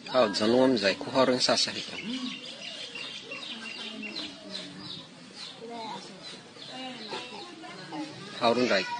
Zanong zai ku horeng sasa itu. Haurun rai.